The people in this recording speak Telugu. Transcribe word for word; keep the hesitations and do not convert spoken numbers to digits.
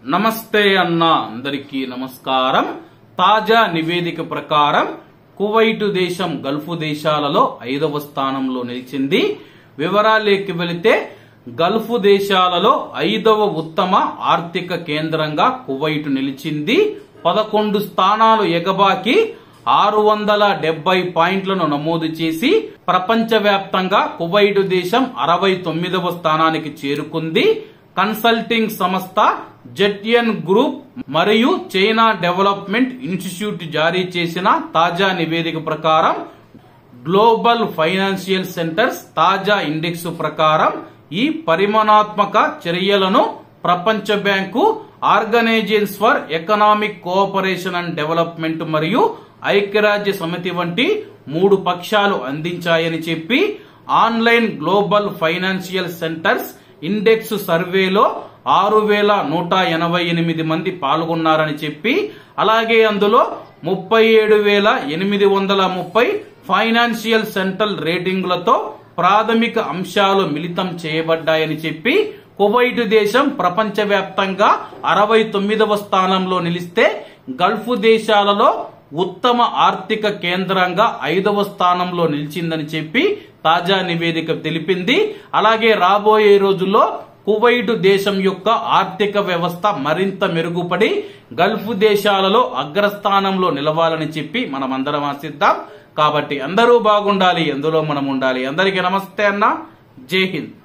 నమస్తే అన్న అందరికీ నమస్కారం. తాజా నివేదిక ప్రకారం కువైట్ దేశం గల్ఫ్ దేశాలలో ఐదవ స్థానంలో నిలిచింది. వివరాల్లోకి వెళితే గల్ఫ్ దేశాలలో ఐదవ ఉత్తమ ఆర్థిక కేంద్రంగా కువైట్ నిలిచింది. పదకొండు స్థానాలు ఎగబాకి ఆరు వందల డెబ్బై పాయింట్లను నమోదు చేసి ప్రపంచవ్యాప్తంగా కువైట్ దేశం అరవై తొమ్మిదవ స్థానానికి చేరుకుంది. కన్సల్టింగ్ సంస్థ జెట్యన్ గ్రూప్ మరియు చైనా డెవలప్మెంట్ ఇన్స్టిట్యూట్ జారీ చేసిన తాజా నివేదిక ప్రకారం గ్లోబల్ ఫైనాన్షియల్ సెంటర్స్ తాజా ఇండెక్స్ ప్రకారం ఈ పరిమాణాత్మక చర్యలను ప్రపంచ bank, organisation for economic cooperation and development మరియు ఐక్యరాజ్య సమితి వంటి మూడు పక్షాలు అందించాయని చెప్పి online global financial centres index సర్వేలో ఆరు వేల నూట ఎనభై ఎనిమిది మంది పాల్గొన్నారని చెప్పి, అలాగే అందులో ముప్పై ఏడు వేల ఎనిమిది వందల ముప్పై ఫైనాన్షియల్ సెంట్రల్ రేటింగులతో ప్రాథమిక అంశాలు మిళితం చేయబడ్డాయని చెప్పి కువైట్ దేశం ప్రపంచవ్యాప్తంగా అరవై తొమ్మిదవ స్థానంలో నిలిస్తే గల్ఫ్ దేశాలలో ఉత్తమ ఆర్థిక కేంద్రంగా ఐదవ స్థానంలో నిలిచిందని చెప్పి తాజా నివేదిక తెలిపింది. అలాగే రాబోయే రోజుల్లో కువైట్ దేశం యొక్క ఆర్థిక వ్యవస్థ మరింత మెరుగుపడి గల్ఫ్ దేశాలలో అగ్రస్థానంలో నిలవాలని చెప్పి మనం అందరం ఆశిద్దాం. కాబట్టి అందరూ బాగుండాలి, ఎందులో మనం ఉండాలి. అందరికీ నమస్తే అన్న, జై హింద్.